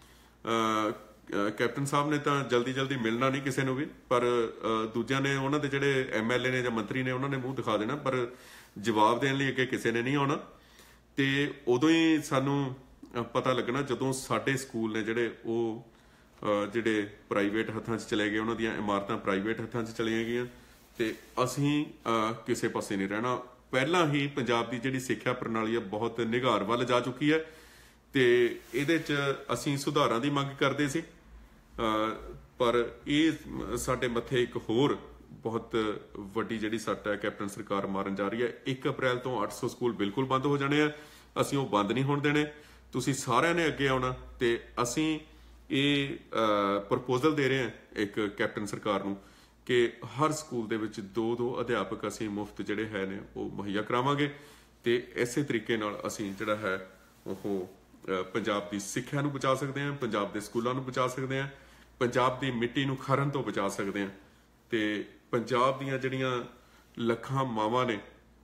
ਕੈਪਟਨ ਸਾਹਿਬ ਨੇ ਤਾਂ ਜਲਦੀ ਜਲਦੀ ਮਿਲਣਾ ਨਹੀਂ ਕਿਸੇ ਨੂੰ ਵੀ, ਪਰ ਦੂਜਿਆਂ ਨੇ, ਉਹਨਾਂ ਦੇ ਜਿਹੜੇ ਐਮ ਐਲ ਏ ਨੇ ਜਾਂ ਮੰਤਰੀ ਨੇ, ਉਹਨਾਂ ਨੇ ਮੂੰਹ ਦਿਖਾ ਦੇਣਾ, ਪਰ ਜਵਾਬ ਦੇਣ ਲਈ ਅੱਗੇ ਕਿਸੇ ਨੇ ਨਹੀਂ ਆਉਣਾ। ਤੇ ਉਦੋਂ ਹੀ ਸਾਨੂੰ ਪਤਾ ਲੱਗਣਾ ਜਦੋਂ ਸਾਡੇ ਸਕੂਲ ਨੇ ਜਿਹੜੇ ਉਹ ਜਿਹੜੇ ਪ੍ਰਾਈਵੇਟ ਹੱਥਾਂ 'ਚ ਚਲੇ ਗਏ, ਉਹਨਾਂ ਦੀਆਂ ਇਮਾਰਤਾਂ ਪ੍ਰਾਈਵੇਟ ਹੱਥਾਂ 'ਚ ਚਲੀਆਂ ਗਈਆਂ ਤੇ ਅਸੀਂ ਕਿਸੇ ਪਾਸੇ ਨਹੀਂ ਰਹਿਣਾ। ਪਹਿਲਾਂ ਹੀ ਪੰਜਾਬ ਦੀ ਜਿਹੜੀ ਸਿੱਖਿਆ ਪ੍ਰਣਾਲੀ ਹੈ ਬਹੁਤ ਨਿਘਾਰ ਵੱਲ ਜਾ ਚੁੱਕੀ ਹੈ ਤੇ ਇਹਦੇ 'ਚ ਅਸੀਂ ਸੁਧਾਰਾਂ ਦੀ ਮੰਗ ਕਰਦੇ ਸੀ, ਪਰ ਇਹ ਸਾਡੇ ਮੱਥੇ ਇੱਕ ਹੋਰ ਬਹੁਤ ਵੱਡੀ ਜਿਹੜੀ ਸੱਟ ਹੈ ਕੈਪਟਨ ਸਰਕਾਰ ਮਾਰਨ ਜਾ ਰਹੀ ਹੈ। ਇੱਕ ਅਪ੍ਰੈਲ ਤੋਂ ਅੱਠ ਸੌ ਸਕੂਲ ਬਿਲਕੁਲ ਬੰਦ ਹੋ ਜਾਣੇ ਆ, ਅਸੀਂ ਉਹ ਬੰਦ ਨਹੀਂ ਹੋਣ ਦੇਣੇ। ਤੁਸੀਂ ਸਾਰਿਆਂ ਨੇ ਅੱਗੇ ਆਉਣਾ ਤੇ ਅਸੀਂ ਇਹ ਪ੍ਰਪੋਜ਼ਲ ਦੇ ਰਹੇ ਹਾਂ ਇੱਕ ਕੈਪਟਨ ਸਰਕਾਰ ਨੂੰ ਕਿ ਹਰ ਸਕੂਲ ਦੇ ਵਿੱਚ ਦੋ ਦੋ ਅਧਿਆਪਕ ਅਸੀਂ ਮੁਫਤ ਜਿਹੜੇ ਹੈ ਨੇ ਉਹ ਮੁਹੱਈਆ ਕਰਾਵਾਂਗੇ ਤੇ ਇਸੇ ਤਰੀਕੇ ਨਾਲ ਅਸੀਂ ਜਿਹੜਾ ਹੈ ਉਹ ਪੰਜਾਬ ਦੀ ਸਿੱਖਿਆ ਨੂੰ ਬਚਾ ਸਕਦੇ ਹਾਂ, ਪੰਜਾਬ ਦੇ ਸਕੂਲਾਂ ਨੂੰ ਬਚਾ ਸਕਦੇ ਹਾਂ, ਪੰਜਾਬ ਦੀ ਮਿੱਟੀ ਨੂੰ ਖਰਨ ਤੋਂ ਬਚਾ ਸਕਦੇ ਹਾਂ ਤੇ ਪੰਜਾਬ ਦੀਆਂ ਜਿਹੜੀਆਂ ਲੱਖਾਂ ਮਾਵਾਂ ਨੇ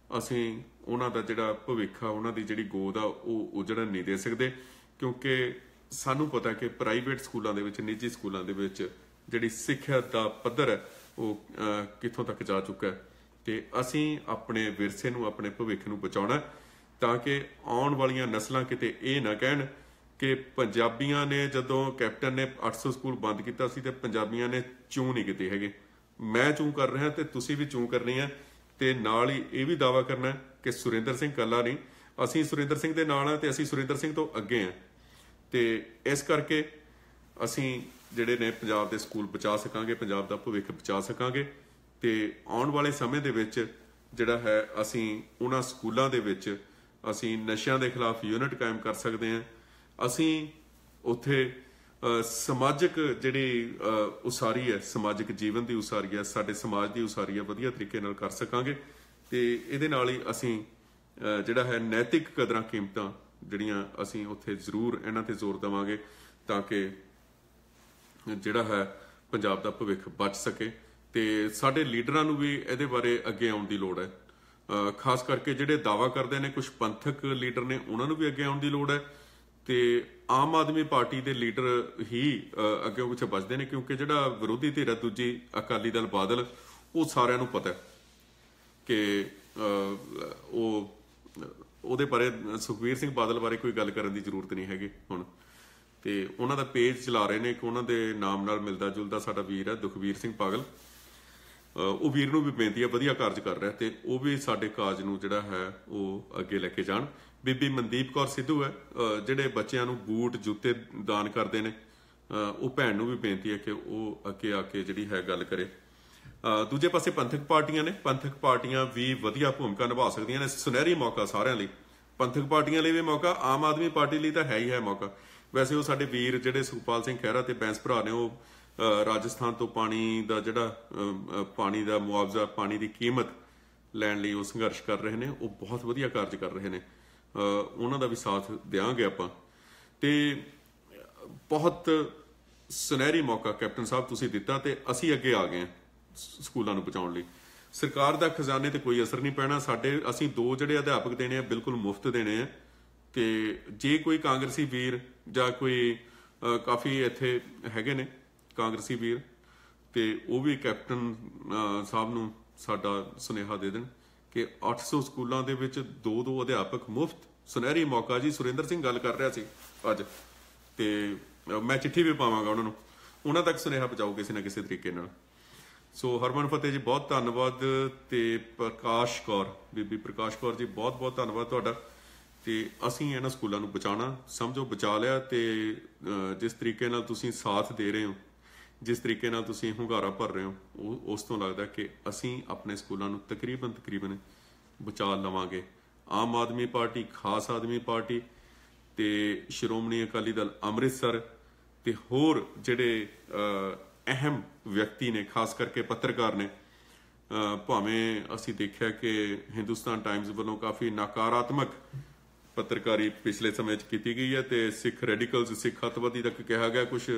ਅਸੀਂ ਉਹਨਾਂ ਦਾ ਜਿਹੜਾ ਭਵਿੱਖ ਆ, ਉਹਨਾਂ ਦੀ ਜਿਹੜੀ ਗੋਦ ਆ, ਉਹ ਉਜੜਨ ਨਹੀਂ ਦੇ ਸਕਦੇ, ਕਿਉਂਕਿ ਸਾਨੂੰ ਪਤਾ ਕਿ ਪ੍ਰਾਈਵੇਟ ਸਕੂਲਾਂ ਦੇ ਵਿੱਚ, ਨਿੱਜੀ ਸਕੂਲਾਂ ਦੇ ਵਿੱਚ ਜਿਹੜੀ ਸਿੱਖਿਆ ਦਾ ਪੱਧਰ ਹੈ ਉਹ ਕਿੱਥੋਂ ਤੱਕ ਜਾ ਚੁੱਕਾ ਹੈ। ਤੇ ਅਸੀਂ ਆਪਣੇ ਵਿਰਸੇ ਨੂੰ, ਆਪਣੇ ਭਵਿੱਖ ਨੂੰ ਬਚਾਉਣਾ, ਤਾਂ ਕਿ ਆਉਣ ਵਾਲੀਆਂ ਨਸਲਾਂ ਕਿਤੇ ਇਹ ਨਾ ਕਹਿਣ ਕਿ ਪੰਜਾਬੀਆਂ ਨੇ ਜਦੋਂ ਕੈਪਟਨ ਨੇ ਅੱਠ ਸੌ ਸਕੂਲ ਬੰਦ ਕੀਤਾ ਸੀ ਤੇ ਪੰਜਾਬੀਆਂ ਨੇ ਚੂੰ ਨਹੀਂ ਕੀਤੇ ਹੈਗੇ। ਮੈਂ ਚੂੰ ਕਰ ਰਿਹਾ ਤੇ ਤੁਸੀਂ ਵੀ ਚੂੰ ਕਰਨੀ ਹੈ। ਤੇ ਨਾਲ ਹੀ ਇਹ ਵੀ ਦਾਅਵਾ ਕਰਨਾ ਕਿ ਸੁਰਿੰਦਰ ਸਿੰਘ ਇਕੱਲਾ ਨਹੀਂ, ਅਸੀਂ ਸੁਰਿੰਦਰ ਸਿੰਘ ਦੇ ਨਾਲ ਹਾਂ ਤੇ ਅਸੀਂ ਸੁਰਿੰਦਰ ਸਿੰਘ ਤੋਂ ਅੱਗੇ ਹਾਂ। ਤੇ ਇਸ ਕਰਕੇ ਅਸੀਂ ਜਿਹੜੇ ਨੇ ਪੰਜਾਬ ਦੇ ਸਕੂਲ ਬਚਾ ਸਕਾਂਗੇ, ਪੰਜਾਬ ਦਾ ਭਵਿੱਖ ਬਚਾ ਸਕਾਂਗੇ। ਤੇ ਆਉਣ ਵਾਲੇ ਸਮੇਂ ਦੇ ਵਿੱਚ ਜਿਹੜਾ ਹੈ ਅਸੀਂ ਉਹਨਾਂ ਸਕੂਲਾਂ ਦੇ ਵਿੱਚ ਅਸੀਂ ਨਸ਼ਿਆਂ ਦੇ ਖਿਲਾਫ ਯੂਨਿਟ ਕਾਇਮ ਕਰ ਸਕਦੇ ਹਾਂ। ਅਸੀਂ ਉੱਥੇ ਸਮਾਜਿਕ ਜਿਹੜੀ ਉਸਾਰੀ ਹੈ, ਸਮਾਜਿਕ ਜੀਵਨ ਦੀ ਉਸਾਰੀ ਹੈ, ਸਾਡੇ ਸਮਾਜ ਦੀ ਉਸਾਰੀ ਹੈ, ਵਧੀਆ ਤਰੀਕੇ ਨਾਲ ਕਰ ਸਕਾਂਗੇ। ਤੇ ਇਹਦੇ ਨਾਲ ਹੀ ਅਸੀਂ ਜਿਹੜਾ ਹੈ ਨੈਤਿਕ ਕਦਰਾਂ ਕੀਮਤਾਂ ਜਿਹੜੀਆਂ ਅਸੀਂ ਉੱਥੇ ਜ਼ਰੂਰ ਇਹਨਾਂ ਤੇ ਜ਼ੋਰ ਦੇਵਾਂਗੇ, ਤਾਂ ਕਿ ਜਿਹੜਾ ਹੈ ਪੰਜਾਬ ਦਾ ਭਵਿੱਖ ਬਚ ਸਕੇ। ਤੇ ਸਾਡੇ ਲੀਡਰਾਂ ਨੂੰ ਵੀ ਇਹਦੇ ਬਾਰੇ ਅੱਗੇ ਆਉਣ ਦੀ ਲੋੜ ਹੈ। ਖਾਸ ਕਰਕੇ ਜਿਹੜੇ ਦਾਅਵਾ ਕਰਦੇ ਨੇ ਕੁਝ ਪੰਥਕ ਲੀਡਰ ਨੇ, ਉਹਨਾਂ ਨੂੰ ਵੀ ਅੱਗੇ ਆਉਣ ਦੀ ਲੋੜ ਹੈ। ਤੇ ਆਮ ਆਦਮੀ ਪਾਰਟੀ ਦੇ ਲੀਡਰ ਹੀ ਅੱਗੇ ਪਿੱਛੇ ਬਚਦੇ ਨੇ, ਕਿਉਂਕਿ ਜਿਹੜਾ ਵਿਰੋਧੀ ਧਿਰ ਹੈ ਦੂਜੀ, ਅਕਾਲੀ ਦਲ, ਬਾਦਲ, ਉਹ ਸਾਰਿਆਂ ਨੂੰ ਪਤਾ ਕਿ ਉਹ ਉਹਦੇ ਬਾਰੇ, ਸੁਖਬੀਰ ਸਿੰਘ ਬਾਦਲ ਬਾਰੇ ਕੋਈ ਗੱਲ ਕਰਨ ਦੀ ਜ਼ਰੂਰਤ ਨਹੀਂ ਹੈਗੀ ਹੁਣ। ਤੇ ਉਹਨਾਂ ਦਾ ਪੇਜ ਚਲਾ ਰਹੇ ਨੇ, ਇੱਕ ਉਹਨਾਂ ਦੇ ਨਾਮ ਨਾਲ ਮਿਲਦਾ ਜੁਲਦਾ ਸਾਡਾ ਵੀਰ ਹੈ ਦੁਖਬੀਰ ਸਿੰਘ ਪਾਗਲ, ਉਹ ਵੀਰ ਨੂੰ ਵੀ ਬੇਨਤੀ ਹੈ, ਵਧੀਆ ਕਾਰਜ ਕਰ ਰਿਹਾ, ਤੇ ਉਹ ਵੀ ਸਾਡੇ ਕਾਰਜ ਨੂੰ ਜਿਹੜਾ ਹੈ ਉਹ ਅੱਗੇ ਲੈ ਕੇ ਜਾਣ। ਬੀਬੀ ਮਨਦੀਪ ਕੌਰ ਸਿੱਧੂ ਹੈ, ਜਿਹੜੇ ਬੱਚਿਆਂ ਨੂੰ ਬੂਟ ਜੁੱਤੇ ਦਾਨ ਕਰਦੇ ਨੇ, ਉਹ ਭੈਣ ਨੂੰ ਵੀ ਬੇਨਤੀ ਹੈ ਕਿ ਉਹ ਅੱਗੇ ਆ ਕੇ ਜਿਹੜੀ ਹੈ ਗੱਲ ਕਰੇ। ਦੂਜੇ ਪਾਸੇ ਪੰਥਕ ਪਾਰਟੀਆਂ ਨੇ, ਪੰਥਕ ਪਾਰਟੀਆਂ ਵੀ ਵਧੀਆ ਭੂਮਿਕਾ ਨਿਭਾ ਸਕਦੀਆਂ ਨੇ। ਸੁਨਹਿਰੀ ਮੌਕਾ ਸਾਰਿਆਂ ਲਈ, ਪੰਥਕ ਪਾਰਟੀਆਂ ਲਈ ਵੀ ਮੌਕਾ, ਆਮ ਆਦਮੀ ਪਾਰਟੀ ਲਈ ਤਾਂ ਹੈ ਹੀ ਹੈ ਮੌਕਾ। ਵੈਸੇ ਉਹ ਸਾਡੇ ਵੀਰ ਜਿਹੜੇ ਸੁਖਪਾਲ ਸਿੰਘ ਖਹਿਰਾ ਤੇ ਬੈਂਸ ਭਰਾ ਨੇ, ਉਹ ਰਾਜਸਥਾਨ ਤੋਂ ਪਾਣੀ ਦਾ ਜਿਹੜਾ ਪਾਣੀ ਦਾ ਮੁਆਵਜ਼ਾ, ਪਾਣੀ ਦੀ ਕੀਮਤ ਲੈਣ ਲਈ ਉਹ ਸੰਘਰਸ਼ ਕਰ ਰਹੇ ਨੇ, ਉਹ ਬਹੁਤ ਵਧੀਆ ਕਾਰਜ ਕਰ ਰਹੇ ਨੇ। ਉਹਨਾਂ ਦਾ ਵੀ ਸਾਥ ਦਿਆਂਗੇ ਆਪਾਂ। ਤੇ ਬਹੁਤ ਸੁਨਹਿਰੀ ਮੌਕਾ ਕੈਪਟਨ ਸਾਹਿਬ ਤੁਸੀਂ ਦਿੱਤਾ, ਤੇ ਅਸੀਂ ਅੱਗੇ ਆ ਗਏ ਹਾਂ ਸਕੂਲਾਂ ਨੂੰ ਬਚਾਉਣ ਲਈ। ਸਰਕਾਰ ਦਾ ਖਜ਼ਾਨੇ ਤੇ ਕੋਈ ਅਸਰ ਨਹੀਂ ਪੈਣਾ। ਸਾਡੇ ਅਸੀਂ ਦੋ ਜਿਹੜੇ ਅਧਿਆਪਕ ਦੇਣੇ ਆ ਬਿਲਕੁਲ ਮੁਫਤ ਦੇਣੇ ਆ। ਤੇ ਜੇ ਕੋਈ ਕਾਂਗਰਸੀ ਵੀਰ ਜਾਂ ਕੋਈ ਕਾਫੀ ਇੱਥੇ ਹੈਗੇ ਨੇ ਕਾਂਗਰਸੀ ਵੀਰ, ਤੇ ਉਹ ਵੀ ਕੈਪਟਨ ਸਾਹਿਬ ਨੂੰ ਸਾਡਾ ਸੁਨੇਹਾ ਦੇ ਦੇਣ ਕਿ ਅੱਠ ਸੌ ਸਕੂਲਾਂ ਦੇ ਵਿੱਚ ਦੋ ਦੋ ਅਧਿਆਪਕ ਮੁਫਤ। ਸੁਨਹਿਰੀ ਮੌਕਾ ਜੀ। ਸੁਰਿੰਦਰ ਸਿੰਘ ਗੱਲ ਕਰ ਰਿਹਾ ਸੀ ਅੱਜ, ਤੇ ਮੈਂ ਚਿੱਠੀ ਵੀ ਪਾਵਾਂਗਾ ਉਹਨਾਂ ਨੂੰ, ਉਹਨਾਂ ਤੱਕ ਸੁਨੇਹਾ ਪਹੁੰਚਾਓ ਕਿਸੇ ਨਾ ਕਿਸੇ ਤਰੀਕੇ ਨਾਲ। ਸੋ ਹਰਮਨ ਫਤਿਹ ਜੀ, ਬਹੁਤ ਧੰਨਵਾਦ। ਤੇ ਪ੍ਰਕਾਸ਼ ਕੌਰ, ਬੀਬੀ ਪ੍ਰਕਾਸ਼ ਕੌਰ ਜੀ, ਬਹੁਤ ਬਹੁਤ ਧੰਨਵਾਦ ਤੁਹਾਡਾ। ਤੇ ਅਸੀਂ ਇਹਨਾਂ ਸਕੂਲਾਂ ਨੂੰ ਬਚਾਉਣਾ, ਸਮਝੋ ਬਚਾ ਲਿਆ। ਤੇ ਜਿਸ ਤਰੀਕੇ ਨਾਲ ਤੁਸੀਂ ਸਾਥ ਦੇ ਰਹੇ ਹੋ, ਜਿਸ ਤਰੀਕੇ ਨਾਲ ਤੁਸੀਂ ਹੁੰਗਾਰਾ ਭਰ ਰਹੇ ਹੋ, ਉਹ ਉਸ ਤੋਂ ਲੱਗਦਾ ਕਿ ਅਸੀਂ ਆਪਣੇ ਸਕੂਲਾਂ ਨੂੰ ਤਕਰੀਬਨ ਤਕਰੀਬਨ ਬਚਾ ਲਵਾਂਗੇ। ਆਮ ਆਦਮੀ ਪਾਰਟੀ, ਖਾਸ ਆਦਮੀ ਪਾਰਟੀ ਤੇ ਸ਼੍ਰੋਮਣੀ ਅਕਾਲੀ ਦਲ ਅੰਮ੍ਰਿਤਸਰ ਤੇ ਹੋਰ ਜਿਹੜੇ ਅਹਿਮ ਵਿਅਕਤੀ ਨੇ, ਖਾਸ ਕਰਕੇ ਪੱਤਰਕਾਰ ਨੇ, ਭਾਵੇਂ ਅਸੀਂ ਦੇਖਿਆ ਕਿ ਹਿੰਦੁਸਤਾਨ ਟਾਈਮਜ਼ ਵੱਲੋਂ ਕਾਫੀ ਨਕਾਰਾਤਮਕ ਪੱਤਰਕਾਰੀ ਪਿਛਲੇ ਸਮੇਂ 'ਚ ਕੀਤੀ ਗਈ ਹੈ, ਤੇ ਸਿੱਖ ਰੈਡੀਕਲਸ, ਸਿੱਖ ਅੱਤਵਾਦੀ ਤੱਕ ਕਿਹਾ ਗਿਆ ਕੁਝ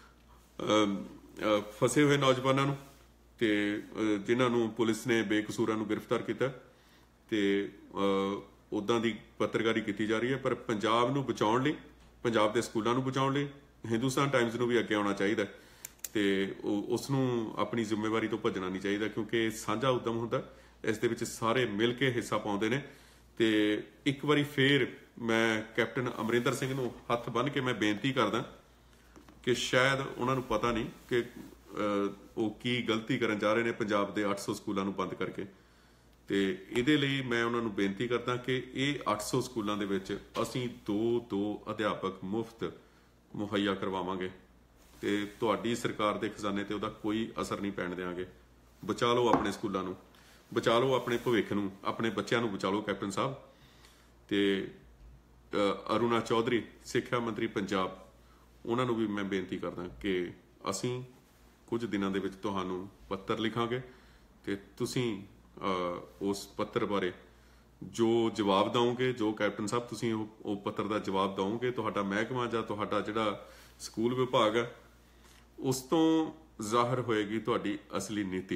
ਫਸੇ ਹੋਏ ਨੌਜਵਾਨਾਂ ਨੂੰ, ਤੇ ਜਿਨ੍ਹਾਂ ਨੂੰ ਪੁਲਿਸ ਨੇ ਬੇਕਸੂਰਾਂ ਨੂੰ ਗ੍ਰਿਫਤਾਰ ਕੀਤਾ, ਤੇ ਉੱਦਾਂ ਦੀ ਪੱਤਰਕਾਰੀ ਕੀਤੀ ਜਾ ਰਹੀ ਹੈ। ਪਰ ਪੰਜਾਬ ਨੂੰ ਬਚਾਉਣ ਲਈ, ਪੰਜਾਬ ਦੇ ਸਕੂਲਾਂ ਨੂੰ ਬਚਾਉਣ ਲਈ ਹਿੰਦੁਸਤਾਨ ਟਾਈਮਜ਼ ਨੂੰ ਵੀ ਅੱਗੇ ਆਉਣਾ ਚਾਹੀਦਾ, ਤੇ ਉਸ ਨੂੰ ਆਪਣੀ ਜ਼ਿੰਮੇਵਾਰੀ ਤੋਂ ਭੱਜਣਾ ਨਹੀਂ ਚਾਹੀਦਾ, ਕਿਉਂਕਿ ਇਹ ਸਾਂਝਾ ਉੱਦਮ ਹੁੰਦਾ, ਇਸ ਦੇ ਵਿੱਚ ਸਾਰੇ ਮਿਲ ਕੇ ਹਿੱਸਾ ਪਾਉਂਦੇ ਨੇ। ਤੇ ਇੱਕ ਵਾਰੀ ਫੇਰ ਮੈਂ ਕੈਪਟਨ ਅਮਰਿੰਦਰ ਸਿੰਘ ਨੂੰ ਹੱਥ ਬੰਨ੍ਹ ਕੇ ਮੈਂ ਬੇਨਤੀ ਕਰਦਾ ਕਿ ਸ਼ਾਇਦ ਉਹਨਾਂ ਨੂੰ ਪਤਾ ਨਹੀਂ ਕਿ ਉਹ ਕੀ ਗਲਤੀ ਕਰਨ ਜਾ ਰਹੇ ਨੇ ਪੰਜਾਬ ਦੇ ਅੱਠ ਸੌ ਸਕੂਲਾਂ ਨੂੰ ਬੰਦ ਕਰਕੇ। ਤੇ ਇਹਦੇ ਲਈ ਮੈਂ ਉਹਨਾਂ ਨੂੰ ਬੇਨਤੀ ਕਰਦਾ ਕਿ ਇਹ ਅੱਠ ਸੌ ਸਕੂਲਾਂ ਦੇ ਵਿੱਚ ਅਸੀਂ ਦੋ ਦੋ ਅਧਿਆਪਕ ਮੁਫਤ ਮੁਹੱਈਆ ਕਰਵਾਵਾਂਗੇ, ਤੇ ਤੁਹਾਡੀ ਸਰਕਾਰ ਦੇ ਖਜ਼ਾਨੇ ਤੇ ਉਹਦਾ ਕੋਈ ਅਸਰ ਨਹੀਂ ਪੈਣ ਦੇਵਾਂਗੇ। ਬਚਾ ਲਓ ਆਪਣੇ ਸਕੂਲਾਂ ਨੂੰ, ਬਚਾ ਲਓ ਆਪਣੇ ਭਵਿੱਖ ਨੂੰ, ਆਪਣੇ ਬੱਚਿਆਂ ਨੂੰ ਬਚਾ ਲਓ ਕੈਪਟਨ ਸਾਹਿਬ। ਤੇ ਅਰੁਣਾ ਚੌਧਰੀ, ਸਿੱਖਿਆ ਮੰਤਰੀ ਪੰਜਾਬ, ਉਹਨਾਂ ਨੂੰ ਵੀ ਮੈਂ ਬੇਨਤੀ ਕਰਦਾ ਕਿ ਅਸੀਂ ਕੁਝ ਦਿਨਾਂ ਦੇ ਵਿੱਚ ਤੁਹਾਨੂੰ ਪੱਤਰ ਲਿਖਾਂਗੇ, ਤੇ ਤੁਸੀਂ ਉਸ ਪੱਤਰ ਬਾਰੇ ਜੋ ਜਵਾਬ ਦਿਓਗੇ, ਜੋ ਕੈਪਟਨ ਸਾਹਿਬ ਤੁਸੀਂ ਉਹ ਪੱਤਰ ਦਾ ਜਵਾਬ ਦਿਓਗੇ, ਤੁਹਾਡਾ ਮਹਿਕਮਾ ਜਾਂ ਤੁਹਾਡਾ ਜਿਹੜਾ ਸਕੂਲ ਵਿਭਾਗ ਹੈ, ਉਸ ਤੋਂ ਜ਼ਾਹਰ ਹੋਏਗੀ ਤੁਹਾਡੀ ਅਸਲੀ ਨੀਤੀ,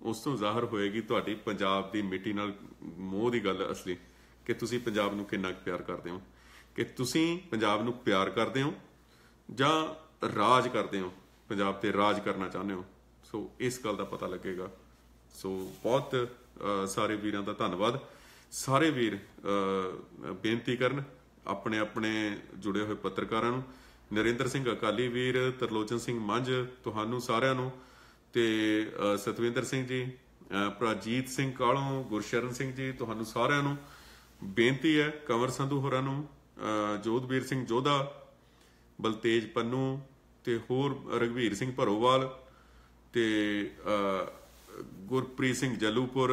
ਉਸ ਤੋਂ ਜ਼ਾਹਰ ਹੋਏਗੀ ਤੁਹਾਡੀ ਪੰਜਾਬ ਦੀ ਮਿੱਟੀ ਨਾਲ ਮੋਹ ਦੀ ਗੱਲ ਅਸਲੀ, ਕਿ ਤੁਸੀਂ ਪੰਜਾਬ ਨੂੰ ਕਿੰਨਾ ਕੁ ਪਿਆਰ ਕਰਦੇ ਹੋ, ਕਿ ਤੁਸੀਂ ਪੰਜਾਬ ਨੂੰ ਪਿਆਰ ਕਰਦੇ ਹੋ ਜਾਂ ਰਾਜ ਕਰਦੇ ਹੋ, ਪੰਜਾਬ ਤੇ ਰਾਜ ਕਰਨਾ ਚਾਹੁੰਦੇ ਹੋ। ਸੋ ਇਸ ਗੱਲ ਦਾ ਪਤਾ ਲੱਗੇਗਾ। ਸੋ ਬਹੁਤ ਸਾਰੇ ਵੀਰਾਂ ਦਾ ਧੰਨਵਾਦ। ਸਾਰੇ ਵੀਰ ਬੇਨਤੀ ਕਰਨ ਆਪਣੇ ਆਪਣੇ ਜੁੜੇ ਹੋਏ ਪੱਤਰਕਾਰਾਂ ਨੂੰ, ਨਰਿੰਦਰ ਸਿੰਘ ਅਕਾਲੀ ਵੀਰ, ਤਰਲੋਚਨ ਸਿੰਘ ਮੰਝ, ਤੁਹਾਨੂੰ ਸਾਰਿਆਂ ਨੂੰ, ਤੇ ਸਤਵਿੰਦਰ ਸਿੰਘ ਜੀ, ਪ੍ਰਾਜੀਤ ਸਿੰਘ ਕਾਲੋਂ, ਗੁਰਸ਼ਰਨ ਸਿੰਘ ਜੀ, ਤੁਹਾਨੂੰ ਸਾਰਿਆਂ ਨੂੰ ਬੇਨਤੀ ਹੈ। ਕੰਵਰ ਸੰਧੂ ਹੋਰਾਂ ਨੂੰ, ਜੋਧਵੀਰ ਸਿੰਘ ਜੋਧਾ, ਬਲਤੇਜ ਪੰਨੂ ਤੇ ਹੋਰ ਰਘਵੀਰ ਸਿੰਘ ਭਰੋਵਾਲ ਤੇ ਗੁਰਪ੍ਰੀਤ ਸਿੰਘ ਜੱਲੂਪੁਰ,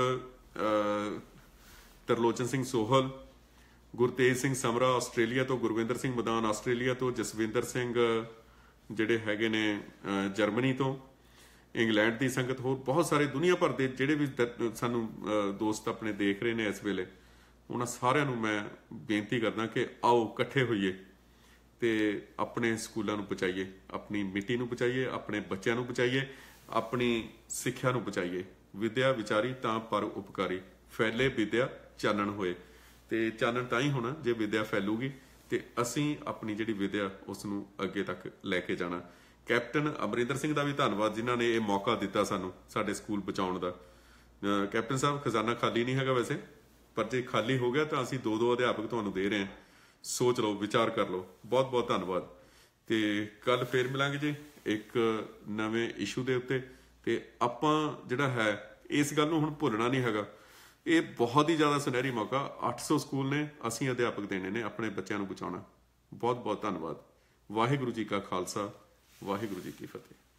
ਤਰਲੋਚਨ ਸਿੰਘ ਸੋਹਲ, ਗੁਰਤੇਜ ਸਿੰਘ ਸਮਰਾ ਆਸਟ੍ਰੇਲੀਆ ਤੋਂ, ਗੁਰਵਿੰਦਰ ਸਿੰਘ ਮਦਾਨ ਆਸਟ੍ਰੇਲੀਆ ਤੋਂ, ਜਸਵਿੰਦਰ ਸਿੰਘ ਜਿਹੜੇ ਹੈਗੇ ਨੇ ਜਰਮਨੀ ਤੋਂ, ਇੰਗਲੈਂਡ ਦੀ ਸੰਗਤ, ਹੋਰ ਬਹੁਤ ਸਾਰੇ ਦੁਨੀਆ ਭਰ ਦੇ ਜਿਹੜੇ ਵੀ ਸਾਨੂੰ ਦੋਸਤ ਆਪਣੇ ਦੇਖ ਰਹੇ ਨੇ ਇਸ ਵੇਲੇ, ਉਹਨਾਂ ਸਾਰਿਆਂ ਨੂੰ ਮੈਂ ਬੇਨਤੀ ਕਰਦਾ ਕਿ ਆਓ ਇਕੱਠੇ ਹੋਈਏ ਤੇ ਆਪਣੇ ਸਕੂਲਾਂ ਨੂੰ ਬਚਾਈਏ, ਆਪਣੀ ਮਿੱਟੀ ਨੂੰ ਬਚਾਈਏ, ਆਪਣੇ ਬੱਚਿਆਂ ਨੂੰ ਬਚਾਈਏ, ਆਪਣੀ ਸਿੱਖਿਆ ਨੂੰ ਬਚਾਈਏ। ਵਿਦਿਆ ਵਿਚਾਰੀ ਤਾਂ ਪਰ ਉਪਕਾਰੀ, ਫੈਲੇ ਵਿਦਿਆ ਚਾਨਣ ਹੋਏ। ਤੇ ਚਾਨਣ ਤਾਂ ਹੀ ਹੋਣਾ ਜੇ ਵਿਦਿਆ ਫੈਲੂਗੀ ਤੇ ਅਸੀਂ ਆਪਣੀ ਜਿਹੜੀ ਵਿਦਿਆ ਉਸ ਨੂੰ ਅੱਗੇ ਤੱਕ ਲੈ ਕੇ ਜਾਣਾ। ਕੈਪਟਨ ਅਮਰਿੰਦਰ ਸਿੰਘ ਦਾ ਵੀ ਧੰਨਵਾਦ ਜਿਨ੍ਹਾਂ ਨੇ ਇਹ ਮੌਕਾ ਦਿੱਤਾ ਸਾਨੂੰ ਸਾਡੇ ਸਕੂਲ ਬਚਾਉਣ ਦਾ। ਕੈਪਟਨ ਸਾਹਿਬ, ਖਜ਼ਾਨਾ ਖਾਲੀ ਨਹੀਂ ਹੈਗਾ ਵੈਸੇ, ਪਰ ਜੇ ਖਾਲੀ ਹੋ ਗਿਆ ਤਾਂ ਅਸੀਂ ਦੋ ਦੋ ਅਧਿਆਪਕ ਤੁਹਾਨੂੰ ਦੇ ਰਹੇ ਹਾਂ। ਸੋਚ ਲਓ, ਵਿਚਾਰ ਕਰ ਲਓ। ਬਹੁਤ ਬਹੁਤ ਧੰਨਵਾਦ। ਤੇ ਕੱਲ ਫੇਰ ਮਿਲਾਂਗੇ ਜੀ ਇੱਕ ਨਵੇਂ ਇਸ਼ੂ ਦੇ ਉੱਤੇ। ਤੇ ਆਪਾਂ ਜਿਹੜਾ ਹੈ ਇਸ ਗੱਲ ਨੂੰ ਹੁਣ ਭੁੱਲਣਾ ਨਹੀਂ ਹੈਗਾ। ਇਹ ਬਹੁਤ ਹੀ ਜ਼ਿਆਦਾ ਸੁਨਹਿਰੀ ਮੌਕਾ, ਅੱਠ ਸੌ ਸਕੂਲ ਨੇ, ਅਸੀਂ ਅਧਿਆਪਕ ਦੇਣੇ ਨੇ, ਆਪਣੇ ਬੱਚਿਆਂ ਨੂੰ ਬਚਾਉਣਾ। ਬਹੁਤ ਬਹੁਤ ਧੰਨਵਾਦ। ਵਾਹਿਗੁਰੂ ਜੀ ਕਾ ਖਾਲਸਾ, ਵਾਹਿਗੁਰੂ ਜੀ ਕੀ ਫਤਿਹ।